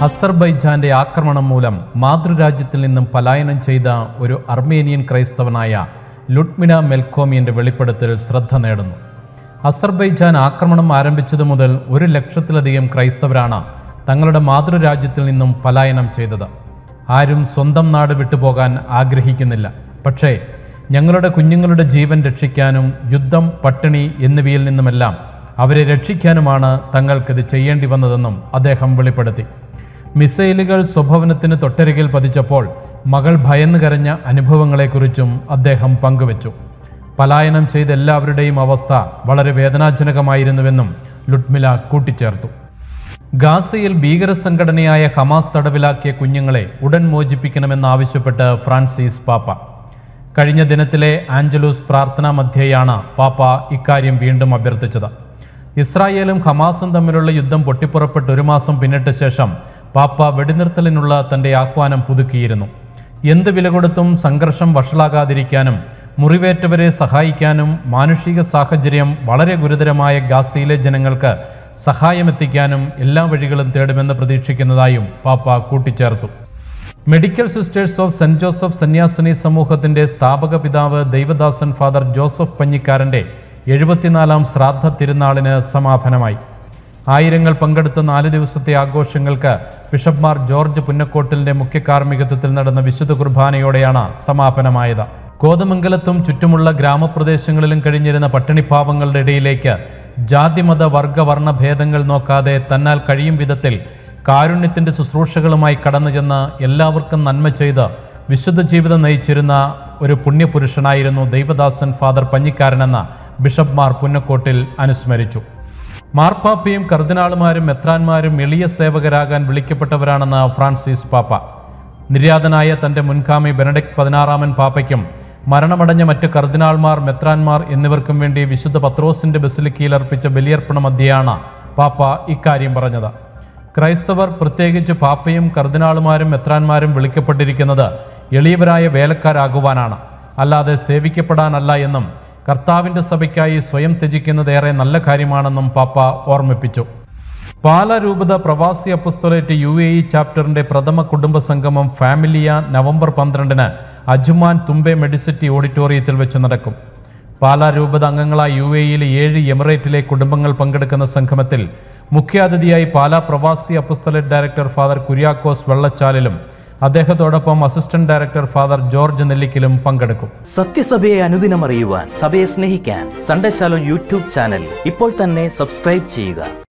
അസർബൈജാന്റെ ആക്രമണം മൂലം മാതൃരാജ്യത്തിൽ നിന്നും പലായനം ചെയ്ത ഒരു അർമേനിയൻ ക്രൈസ്തവനായ ലുഡ്മില മെൽക്കോമിയന്റെ വെളിപ്പെടുത്തൽ ശ്രദ്ധ നേടുന്നു. അസർബൈജാൻ ആക്രമണം ആരംഭിച്ചതു മുതൽ 1,00,000-ലധികം ക്രൈസ്തവരാണ് തങ്ങളുടെ മാതൃരാജ്യത്തിൽ നിന്നും പലായനം ചെയ്തത്. ആരും സ്വന്തം നാട് വിട്ടുപോകാൻ ആഗ്രഹിക്കുന്നില്ല. പക്ഷേ ഞങ്ങളുടെ കുഞ്ഞുങ്ങളുടെ ജീവൻ രക്ഷിക്കാനും യുദ്ധം, പട്ടിണി എന്നിവയിൽ നിന്നുമെല്ലാം അവരെ രക്ഷിക്കാനുമാണ് തങ്ങൾക്കിത് ചെയ്യേണ്ടി വന്നതെന്നും അദ്ദേഹം വെളിപ്പെടുത്തി. മിസൈലുകൾ സ്വഭവനത്തിന് തൊട്ടരികിൽ പതിച്ചപ്പോൾ മകൾ ഭയന്നു കരഞ്ഞ അനുഭവങ്ങളെക്കുറിച്ചും അദ്ദേഹം പങ്കുവച്ചു. പലായനം ചെയ്ത എല്ലാവരുടെയും അവസ്ഥ വളരെ വേദനാജനകമായിരുന്നുവെന്നും ലുഡ്മില കൂട്ടിച്ചേർത്തു. ഗാസയിൽ ഭീകരസംഘടനയായ ഹമാസ് തടവിലാക്കിയ കുഞ്ഞുങ്ങളെ ഉടൻ മോചിപ്പിക്കണമെന്നാവശ്യപ്പെട്ട് ഫ്രാൻസിസ് പാപ്പ. കഴിഞ്ഞ ദിനത്തിലെ ആഞ്ചലൂസ് പ്രാർത്ഥനാ മധ്യേയാണ് പാപ്പ ഇക്കാര്യം വീണ്ടും അഭ്യർത്ഥിച്ചത്. ഇസ്രായേലും ഹമാസും തമ്മിലുള്ള യുദ്ധം പൊട്ടിപ്പുറപ്പെട്ട് 1 മാസം പിന്നിട്ട ശേഷം പാപ്പ വെടിനിർത്തലിനുള്ള തൻ്റെ ആഹ്വാനം പുതുക്കിയിരുന്നു. എന്ത് വില കൊടുത്തും സംഘർഷം വഷളാകാതിരിക്കാനും മുറിവേറ്റവരെ സഹായിക്കാനും മാനുഷിക സാഹചര്യം വളരെ ഗുരുതരമായ ഗാസയിലെ ജനങ്ങൾക്ക് സഹായമെത്തിക്കാനും എല്ലാ വഴികളും തേടുമെന്ന് പ്രതീക്ഷിക്കുന്നതായും പാപ്പ കൂട്ടിച്ചേർത്തു. Medical sisters of saint Joseph സന്യാസിനി സമൂഹത്തിൻ്റെ സ്ഥാപക പിതാവ് ദൈവദാസൻ ഫാദർ ജോസഫ് പഞ്ഞിക്കാരൻ്റെ 74-ാം ശ്രാദ്ധ തിരുനാളിന് സമാപനമായി. ആയിരങ്ങൾ പങ്കെടുത്ത 4 ദിവസത്തെ ആഘോഷങ്ങൾക്ക് ബിഷപ്പ്മാർ ജോർജ് പുന്നക്കോട്ടിലിന്റെ മുഖ്യ കാർമ്മികത്വത്തിൽ നടന്ന വിശുദ്ധ കുർബാനയോടെയാണ് സമാപനമായത്. കോതമംഗലത്തും ചുറ്റുമുള്ള ഗ്രാമപ്രദേശങ്ങളിലും കഴിഞ്ഞിരുന്ന പട്ടിണിപ്പാവങ്ങളുടെ ഇടയിലേക്ക് ജാതിമത വർഗവർണ്ണ ഭേദങ്ങൾ നോക്കാതെ തന്നാൽ കഴിയും വിധത്തിൽ കാരുണ്യത്തിന്റെ ശുശ്രൂഷകളുമായി കടന്നു ചെന്ന് എല്ലാവർക്കും നന്മ ചെയ്ത് വിശുദ്ധ ജീവിതം നയിച്ചിരുന്ന ഒരു പുണ്യപുരുഷനായിരുന്നു ദൈവദാസൻ ഫാദർ പഞ്ഞിക്കാരനെന്ന ബിഷപ്പ്മാർ പുന്നക്കോട്ടിൽ അനുസ്മരിച്ചു. മാർപ്പാപ്പയും കർദിനാളുമാരും മെത്രാന്മാരും എളിയ സേവകരാകാൻ വിളിക്കപ്പെട്ടവരാണെന്ന് ഫ്രാൻസിസ് പാപ്പ. നിര്യാതനായ തൻ്റെ മുൻഗാമി ബെനഡിക്ട് 16-ാമൻ പാപ്പയ്ക്കും മരണമടഞ്ഞ മറ്റ് കർദിനാൾമാർ, മെത്രാന്മാർ എന്നിവർക്കും വേണ്ടി വിശുദ്ധ പത്രോസിന്റെ ബസിലിക്കയിൽ അർപ്പിച്ച ബലിയർപ്പണ മധ്യേയാണ് പാപ്പ ഇക്കാര്യം പറഞ്ഞത്. ക്രൈസ്തവർ, പ്രത്യേകിച്ച് പാപ്പയും കർദിനാളുമാരും മെത്രാന്മാരും വിളിക്കപ്പെട്ടിരിക്കുന്നത് എളിയവരായ വേലക്കാരാകുവാനാണ്, അല്ലാതെ സേവിക്കപ്പെടാനല്ല എന്നും കർത്താവിൻ്റെ സഭയ്ക്കായി സ്വയം ത്യജിക്കുന്നതേറെ നല്ല കാര്യമാണെന്നും പാപ്പ ഓർമ്മിപ്പിച്ചു. പാലാ രൂപത പ്രവാസി അപ്പസ്തോലേറ്റ് UAE ചാപ്റ്ററിൻ്റെ പ്രഥമ കുടുംബ സംഗമം ഫാമിലിയ നവംബർ 12-ന് അജുമാൻ തുമ്പെ മെഡിസിറ്റി ഓഡിറ്റോറിയത്തിൽ വെച്ച് നടക്കും. പാലാ രൂപത അംഗങ്ങളായ UAEയിലെ 7 എമിറേറ്റിലെ കുടുംബങ്ങൾ പങ്കെടുക്കുന്ന സംഗമത്തിൽ മുഖ്യാതിഥിയായി പാലാ പ്രവാസി അപ്പസ്തോലേറ്റ് ഡയറക്ടർ ഫാദർ കുര്യാക്കോസ് വെള്ളച്ചാലിലും അദ്ദേഹത്തോടൊപ്പം അസിസ്റ്റന്റ് ഡയറക്ടർ ഫാദർ ജോർജ് നെല്ലിക്കലും പങ്കെടുക്കും. സത്യസഭയെ അനുദിനം അറിയുവാൻ, സഭയെ സ്നേഹിക്കാൻ സൺഡേ ശാലോം യൂട്യൂബ് ചാനൽ ഇപ്പോൾ തന്നെ സബ്സ്ക്രൈബ് ചെയ്യുക.